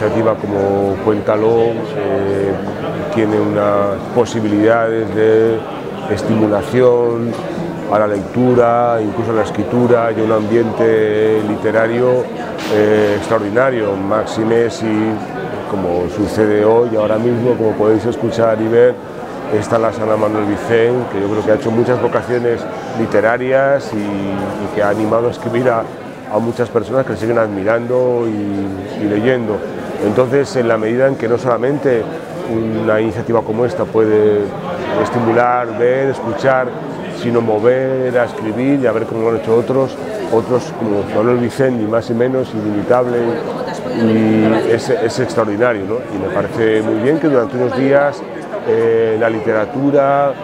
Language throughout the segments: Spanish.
iniciativa como Cuéntalo tiene unas posibilidades de estimulación a la lectura, incluso a la escritura, y un ambiente literario extraordinario. Máxime si, como sucede hoy, ahora mismo, como podéis escuchar y ver, está la sala Manuel Vicent, que yo creo que ha hecho muchas vocaciones literarias y que ha animado a escribir a muchas personas que le siguen admirando y leyendo. Entonces, en la medida en que no solamente una iniciativa como esta puede estimular, ver, escuchar, sino mover a escribir y a ver cómo lo han hecho otros como Manuel Vicent, ni más ni menos, inimitable, y es extraordinario, ¿no? Y me parece muy bien que durante unos días la literatura,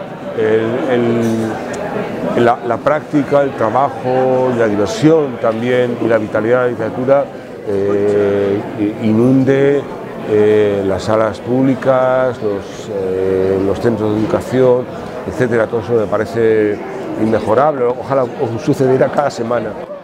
la práctica, el trabajo, la diversión también y la vitalidad de la literatura inunde las salas públicas, los centros de educación, etcétera. Todo eso me parece inmejorable. Ojalá sucediera cada semana.